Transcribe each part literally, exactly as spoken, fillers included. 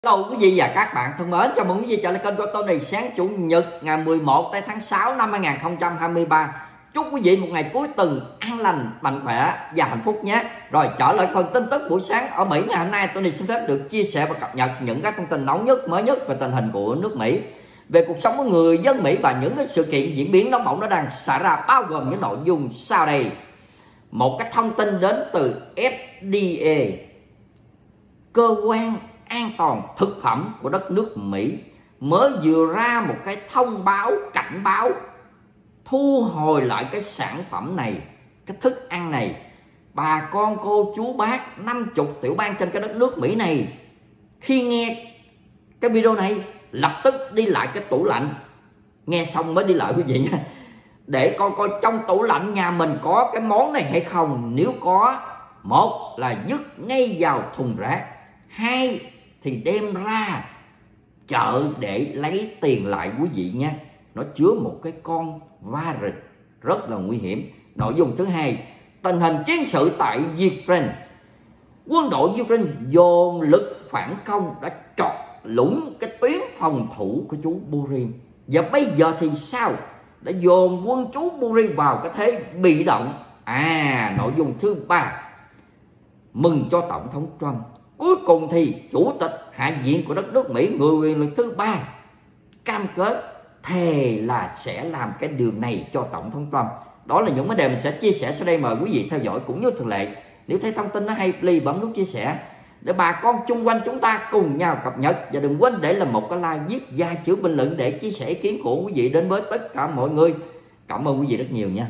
Hello quý vị và các bạn thân mến, chào mừng quý vị trở lại kênh của tôi này sáng chủ nhật ngày mười một tháng sáu năm hai nghìn không trăm hai mươi ba. Chúc quý vị một ngày cuối tuần an lành, mạnh khỏe và hạnh phúc nhé. Rồi trở lại phần tin tức buổi sáng ở Mỹ ngày hôm nay, tôi này xin phép được chia sẻ và cập nhật những các thông tin nóng nhất, mới nhất về tình hình của nước Mỹ, về cuộc sống của người dân Mỹ và những cái sự kiện diễn biến nóng bỏng nó đang xảy ra, bao gồm những nội dung sau đây. Một cái thông tin đến từ F D A, cơ quan an toàn thực phẩm của đất nước Mỹ, mới vừa ra một cái thông báo cảnh báo thu hồi lại cái sản phẩm này, cái thức ăn này. Bà con cô chú bác năm mươi tiểu bang trên cái đất nước Mỹ này, khi nghe cái video này lập tức đi lại cái tủ lạnh, nghe xong mới đi lại quý vị nha, để coi coi trong tủ lạnh nhà mình có cái món này hay không. Nếu có, một là dứt ngay vào thùng rác, hai thì đem ra chợ để lấy tiền lại quý vị nha. Nó chứa một cái con virus rất là nguy hiểm. Nội dung thứ hai, tình hình chiến sự tại Ukraine. Quân đội Ukraine dồn lực phản công đã chọt lũng cái tuyến phòng thủ của chú Burin. Và bây giờ thì sao? Đã dồn quân chú Burin vào cái thế bị động. À, nội dung thứ ba, mừng cho Tổng thống Trump. Cuối cùng thì Chủ tịch Hạ viện của đất nước Mỹ, người quyền lực thứ ba, cam kết thề là sẽ làm cái điều này cho Tổng thống Trump. Đó là những vấn đề mình sẽ chia sẻ sau đây, mời quý vị theo dõi. Cũng như thường lệ, nếu thấy thông tin nó hay, please bấm nút chia sẻ để bà con chung quanh chúng ta cùng nhau cập nhật. Và đừng quên để làm một cái like, viết vài chữ bình luận để chia sẻ ý kiến của quý vị đến với tất cả mọi người. Cảm ơn quý vị rất nhiều nha.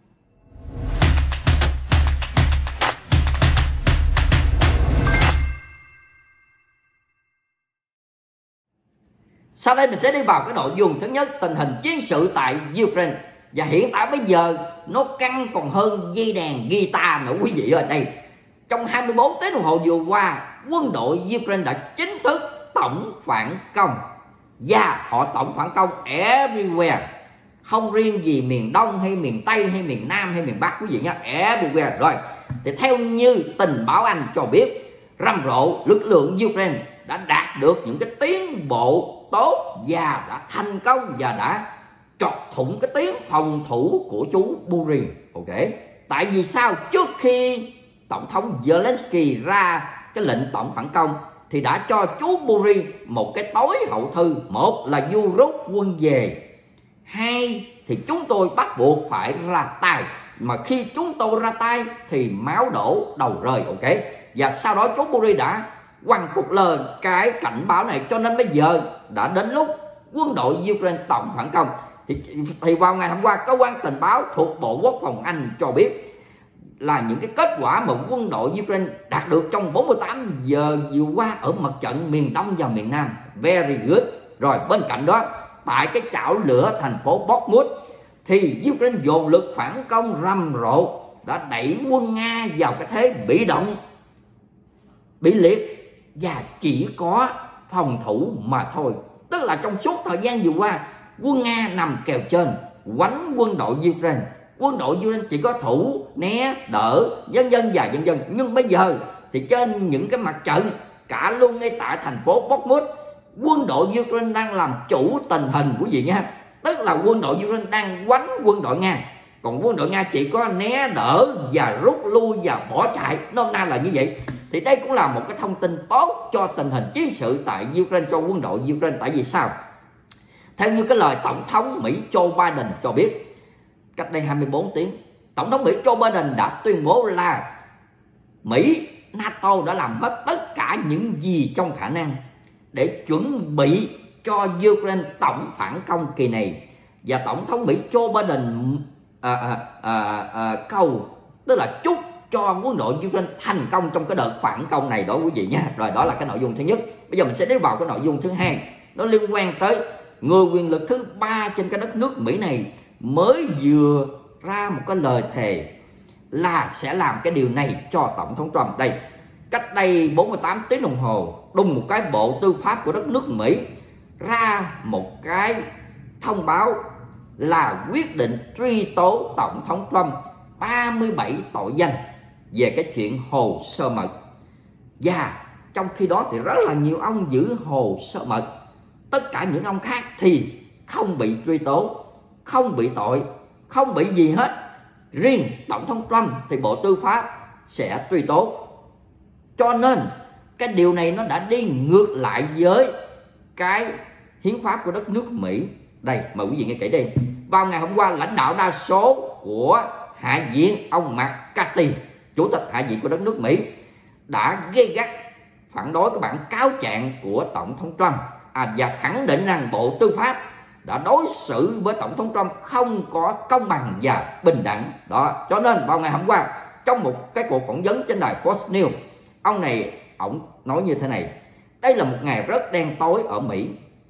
Sau đây mình sẽ đi vào cái nội dung thứ nhất, tình hình chiến sự tại Ukraine. Và hiện tại bây giờ nó căng còn hơn dây đàn guitar nữa quý vị ơi. Đây, trong hai mươi bốn tiếng đồng hồ vừa qua, quân đội Ukraine đã chính thức tổng phản công. Và họ tổng phản công everywhere, không riêng gì miền Đông hay miền Tây hay miền Nam hay miền Bắc quý vị nhé, everywhere. Rồi, thì theo như tình báo Anh cho biết, rầm rộ lực lượng Ukraine đã đạt được những cái tiến bộ tốt và đã thành công và đã chọc thủng cái tuyến phòng thủ của chú Burin. Ok, tại vì sao? Trước khi Tổng thống Zelensky ra cái lệnh tổng phản công thì đã cho chú Burin một cái tối hậu thư. Một là du rút quân về, hai thì chúng tôi bắt buộc phải ra tay, mà khi chúng tôi ra tay thì máu đổ đầu rơi. Ok, và sau đó chú Burin đã quăng cục lời cái cảnh báo này, cho nên bây giờ đã đến lúc quân đội Ukraine tổng phản công. Thì, thì vào ngày hôm qua, cơ quan tình báo thuộc Bộ Quốc phòng Anh cho biết là những cái kết quả mà quân đội Ukraine đạt được trong bốn mươi tám giờ vừa qua ở mặt trận miền Đông và miền Nam, very good. Rồi bên cạnh đó, tại cái chảo lửa thành phố Bakhmut thì Ukraine dồn lực phản công rầm rộ, đã đẩy quân Nga vào cái thế bị động, bị liệt và chỉ có phòng thủ mà thôi. Tức là trong suốt thời gian vừa qua, quân Nga nằm kèo trên quánh quân đội Ukraine. Quân đội Ukraine chỉ có thủ, né, đỡ, vân vân và vân vân. Nhưng bây giờ thì trên những cái mặt trận, cả luôn ngay tại thành phố Bakhmut, quân đội Ukraine đang làm chủ tình hình quý vị nha. Tức là quân đội Ukraine đang quánh quân đội Nga, còn quân đội Nga chỉ có né, đỡ và rút lui và bỏ chạy. Nôm na là như vậy. Thì đây cũng là một cái thông tin tốt cho tình hình chiến sự tại Ukraine, cho quân đội Ukraine. Tại vì sao? Theo như cái lời Tổng thống Mỹ Joe Biden cho biết cách đây hai mươi bốn tiếng, Tổng thống Mỹ Joe Biden đã tuyên bố là Mỹ, NATO đã làm hết tất cả những gì trong khả năng để chuẩn bị cho Ukraine tổng phản công kỳ này. Và Tổng thống Mỹ Joe Biden à, à, à, à, cầu, tức là chúc cho quân đội Ukraine thành công trong cái đợt phản công này đó quý vị nha. Rồi đó là cái nội dung thứ nhất. Bây giờ mình sẽ đi vào cái nội dung thứ hai, nó liên quan tới người quyền lực thứ ba trên cái đất nước Mỹ này, mới vừa ra một cái lời thề là sẽ làm cái điều này cho Tổng thống Trump. Đây, cách đây bốn mươi tám tiếng đồng hồ, đùng một cái Bộ Tư pháp của đất nước Mỹ ra một cái thông báo là quyết định truy tố Tổng thống Trump ba mươi bảy tội danh về cái chuyện hồ sơ mật. Và Trong khi đó thì rất là nhiều ông giữ hồ sơ mật. Tất cả những ông khác thì không bị truy tố, không bị tội, không bị gì hết. Riêng Tổng thống Trump thì Bộ Tư pháp sẽ truy tố. Cho nên cái điều này nó đã đi ngược lại với cái hiến pháp của đất nước Mỹ. Đây, mời quý vị nghe kỹ đi. Vào ngày hôm qua, lãnh đạo đa số của Hạ viện, ông McCarthy, Chủ tịch Hạ viện của đất nước Mỹ, đã gay gắt phản đối các bản cáo trạng của Tổng thống Trump à, và khẳng định rằng Bộ Tư pháp đã đối xử với Tổng thống Trump không có công bằng và bình đẳng. Đó, cho nên vào ngày hôm qua, trong một cái cuộc phỏng vấn trên đài Fox News, ông này, ông nói như thế này: đây là một ngày rất đen tối ở Mỹ.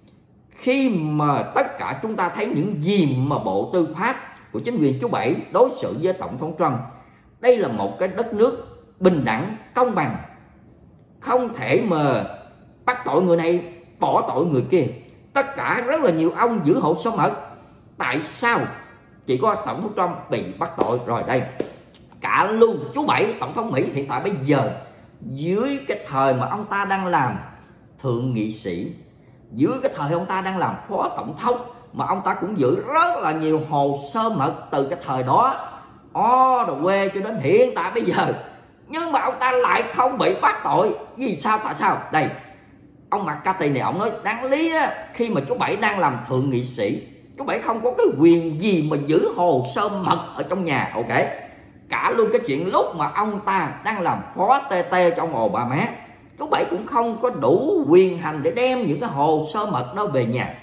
Khi mà tất cả chúng ta thấy những gì mà Bộ Tư pháp của chính quyền chú Bảy đối xử với Tổng thống Trump, đây là một cái đất nước bình đẳng, công bằng. Không thể mà bắt tội người này, bỏ tội người kia. Tất cả rất là nhiều ông giữ hồ sơ mật. Tại sao chỉ có Tổng thống Trump bị bắt tội? Rồi đây, cả luôn chú Bảy, Tổng thống Mỹ hiện tại bây giờ, dưới cái thời mà ông ta đang làm thượng nghị sĩ, dưới cái thời ông ta đang làm phó tổng thống, mà ông ta cũng giữ rất là nhiều hồ sơ mật từ cái thời đó all the way cho đến hiện tại bây giờ. Nhưng mà ông ta lại không bị bắt tội. Vì sao? Tại sao? Đây, ông McCarthy này, ông nói đáng lý á, khi mà chú Bảy đang làm thượng nghị sĩ, chú Bảy không có cái quyền gì mà giữ hồ sơ mật ở trong nhà. Ok, cả luôn cái chuyện lúc mà ông ta đang làm phó tê tê cho ông Obama, chú Bảy cũng không có đủ quyền hành để đem những cái hồ sơ mật đó về nhà.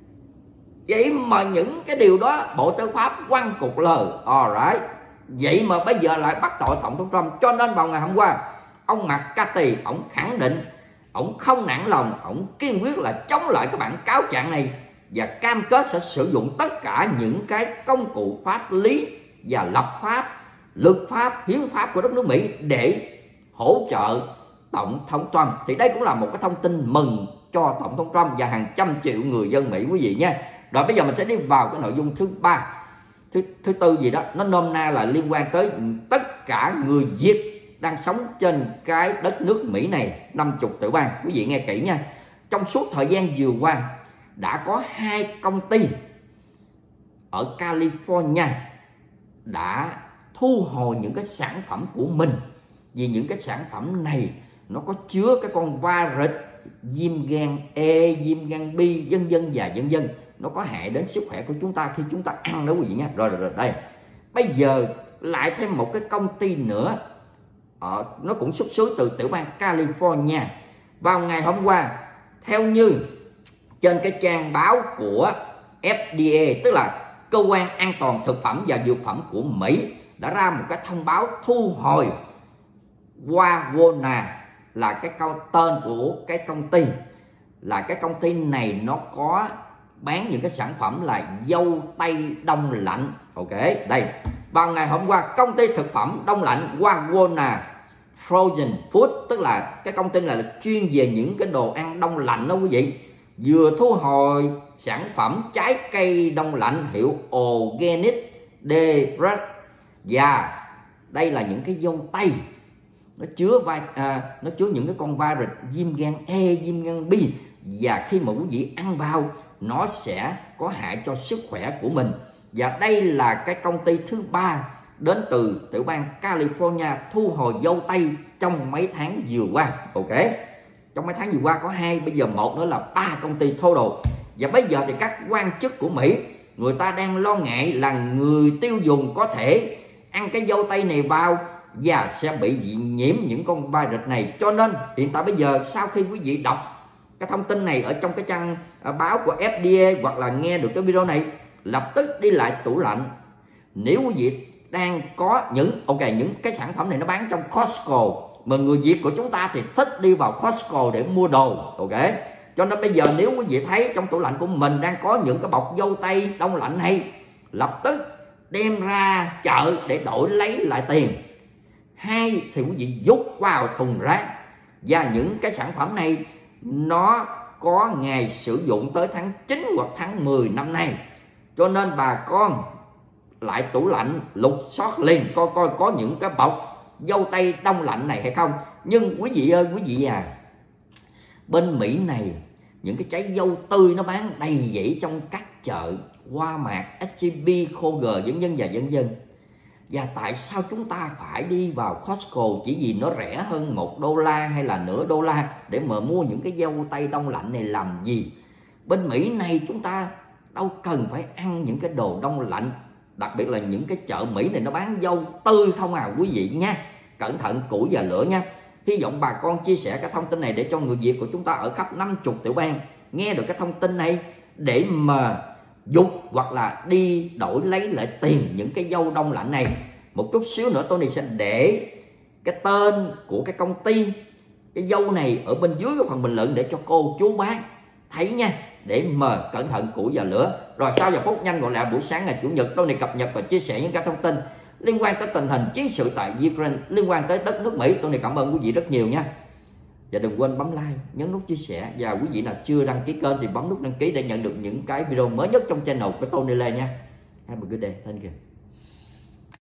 Vậy mà những cái điều đó Bộ Tư pháp quăng cục lờ. Alright, vậy mà bây giờ lại bắt tội Tổng thống Trump. Cho nên vào ngày hôm qua, ông McCarthy, ông khẳng định ông không nản lòng, ông kiên quyết là chống lại các bản cáo trạng này và cam kết sẽ sử dụng tất cả những cái công cụ pháp lý và lập pháp, luật pháp, hiến pháp của đất nước Mỹ để hỗ trợ Tổng thống Trump. Thì đây cũng là một cái thông tin mừng cho Tổng thống Trump và hàng trăm triệu người dân Mỹ, quý vị nha. Rồi bây giờ mình sẽ đi vào cái nội dung thứ ba, thứ thứ tư gì đó, nó nôm na là liên quan tới tất cả người Việt đang sống trên cái đất nước Mỹ này, năm mươi tiểu bang. Quý vị nghe kỹ nha. Trong suốt thời gian vừa qua, đã có hai công ty ở California đã thu hồi những cái sản phẩm của mình, vì những cái sản phẩm này nó có chứa cái con virus viêm gan E, viêm gan B, vân vân và vân vân. Nó có hại đến sức khỏe của chúng ta khi chúng ta ăn đó quý vị nha. Rồi rồi, rồi đây, bây giờ lại thêm một cái công ty nữa, ờ, nó cũng xuất xứ từ tiểu bang California. Vào ngày hôm qua, theo như trên cái trang báo của F D A, tức là Cơ quan An toàn Thực phẩm và Dược phẩm của Mỹ, đã ra một cái thông báo thu hồi Wavona, là cái câu tên của cái công ty. Là cái công ty này nó có bán những cái sản phẩm là dâu tây đông lạnh. Ok, đây, vào ngày hôm qua, công ty thực phẩm đông lạnh Wavona Frozen Food, tức là cái công ty này là chuyên về những cái đồ ăn đông lạnh đó quý vị, vừa thu hồi sản phẩm trái cây đông lạnh hiệu Organic Debret. Và đây là những cái dâu tây nó chứa vai à, nó chứa những cái con virus viêm gan E, viêm gan B, và khi mà quý vị ăn vào nó sẽ có hại cho sức khỏe của mình. Và đây là cái công ty thứ ba đến từ tiểu bang California thu hồi dâu tây trong mấy tháng vừa qua. Ok, trong mấy tháng vừa qua có hai, bây giờ một nữa là ba công ty total. Và bây giờ thì các quan chức của Mỹ, người ta đang lo ngại là người tiêu dùng có thể ăn cái dâu tây này vào và sẽ bị nhiễm những con virus này. Cho nên hiện tại bây giờ, sau khi quý vị đọc cái thông tin này ở trong cái trang báo của F D A hoặc là nghe được cái video này, lập tức đi lại tủ lạnh. Nếu quý vị đang có những ok những cái sản phẩm này nó bán trong Costco, mà người Việt của chúng ta thì thích đi vào Costco để mua đồ. Ok, cho nên bây giờ nếu quý vị thấy trong tủ lạnh của mình đang có những cái bọc dâu tây đông lạnh này, lập tức đem ra chợ để đổi lấy lại tiền. Hay thì quý vị vứt vào thùng rác. Và những cái sản phẩm này nó có ngày sử dụng tới tháng chín hoặc tháng mười năm nay, cho nên bà con lại tủ lạnh lục soát liền coi coi có những cái bọc dâu tây đông lạnh này hay không. Nhưng quý vị ơi quý vị à, Bên Mỹ này những cái trái dâu tươi nó bán đầy dẫy trong các chợ Walmart, ét e bê, Kroger vân vân và vân vân. Và tại sao chúng ta phải đi vào Costco chỉ vì nó rẻ hơn một đô la hay là nửa đô la để mà mua những cái dâu tây đông lạnh này làm gì? Bên Mỹ này chúng ta đâu cần phải ăn những cái đồ đông lạnh, đặc biệt là những cái chợ Mỹ này nó bán dâu tươi không à quý vị nha. Cẩn thận củi và lửa nha. Hy vọng bà con chia sẻ cái thông tin này để cho người Việt của chúng ta ở khắp năm mươi tiểu bang nghe được cái thông tin này để mà dục hoặc là đi đổi lấy lại tiền những cái dâu đông lạnh này. Một chút xíu nữa Tony sẽ để cái tên của cái công ty cái dâu này ở bên dưới cái phần bình luận để cho cô chú bác thấy nha, để mà cẩn thận củi và lửa. Rồi sau giờ phút nhanh gọi lại buổi sáng ngày Chủ nhật, Tony cập nhật và chia sẻ những cái thông tin liên quan tới tình hình chiến sự tại Ukraine, liên quan tới đất nước Mỹ. Tony cảm ơn quý vị rất nhiều nha. Và đừng quên bấm like, nhấn nút chia sẻ, và quý vị nào chưa đăng ký kênh thì bấm nút đăng ký để nhận được những cái video mới nhất trong channel của Tony Lê nha. Have a good day. Thank you.